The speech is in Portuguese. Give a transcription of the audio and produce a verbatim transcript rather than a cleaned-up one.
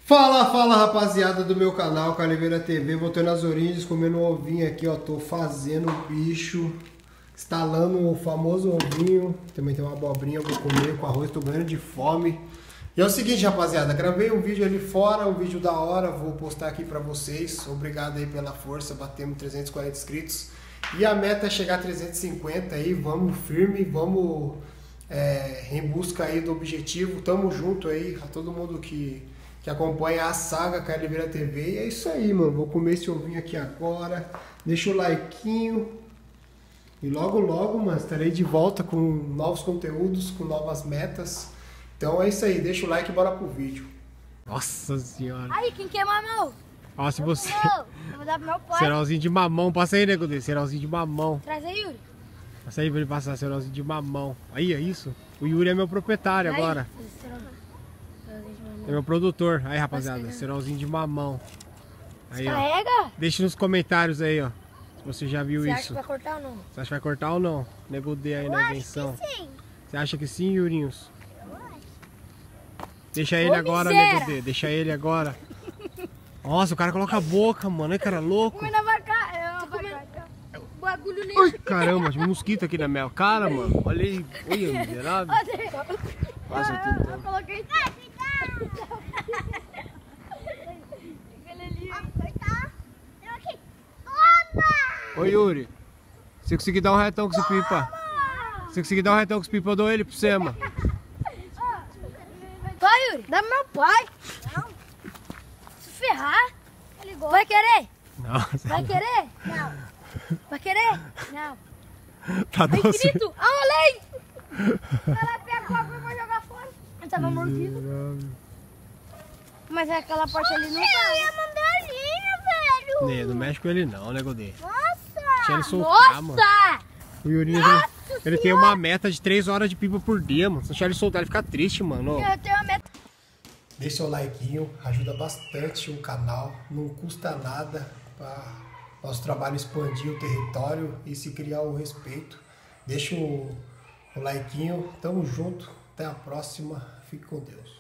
Fala, fala rapaziada do meu canal, Caliveira T V, voltando nas origens, comendo um ovinho aqui, ó, tô fazendo o bicho, instalando o famoso ovinho, também tem uma abobrinha, vou comer com arroz, tô ganhando de fome. E é o seguinte, rapaziada, gravei um vídeo ali fora, um vídeo da hora, vou postar aqui pra vocês, obrigado aí pela força, batemos trezentos e quarenta inscritos, e a meta é chegar a trezentos e cinquenta aí, vamos firme, vamos é, em busca aí do objetivo, tamo junto aí, a todo mundo que... que acompanha a saga Caliveira T V. E é isso aí, mano. Vou comer esse ovinho aqui agora. Deixa o likeinho. E logo, logo, mano, estarei de volta com novos conteúdos, com novas metas. Então é isso aí. Deixa o like e bora pro vídeo. Nossa senhora. Aí, quem quer mamão? Ó, se você... Eu vou dar pro meu pai. Cerolzinho de mamão. Passa aí, nego dele. Cerolzinho de mamão. Traz aí, Yuri. Passa aí pra ele passar cerolzinho de mamão. Aí, é isso? O Yuri é meu proprietário aí. agora. É meu produtor. Aí, rapaziada, cerolzinho de mamão. Aí, ó. Carrega? Deixa nos comentários aí, ó. Se você já viu Você isso. acha que vai cortar ou não? Você acha que vai cortar ou não? Nego D aí Eu na acho invenção. que sim. Você acha que sim, Yurinhos? Eu acho. Deixa ele Ô, agora, miséria. nego D. Deixa ele agora. Nossa, o cara coloca a boca, mano. Ai, cara louco. Comendo vai cá. O bagulho nem... Ai, caramba, tinha um mosquito aqui na minha cara, mano. Olha aí. Olha, miserável. Passa tudo. Eu coloquei... Ô, Yuri. Se conseguir dar um retão com esse pipa. Se conseguir dar um retão com esse pipa, eu dou ele pra você, mano. Vai, Yuri. Dá pro meu pai. Não. Se ferrar. Ele gosta. Vai querer? Nossa. Vai querer? Não. Vai querer? Não. Tá Vai doce. escrito, além! Ela pega o bagulho e vai jogar fora. Ele tava mordido. Mas é aquela parte ali não tá. Eu ia mandarinho, velho. Né, não mexe com ele não, nego D. Nossa! Deixa ele soltar, mano. Nossa! O Yurinho, Nossa ele, ele tem uma meta de três horas de pipa por dia, mano. Se deixar ele soltar, ele fica triste, mano. Eu tenho uma meta. Deixa seu likeinho, ajuda bastante o canal. Não custa nada para nosso trabalho expandir o território e se criar o respeito. Deixa o, o likeinho. Tamo junto. Até a próxima. Fique com Deus.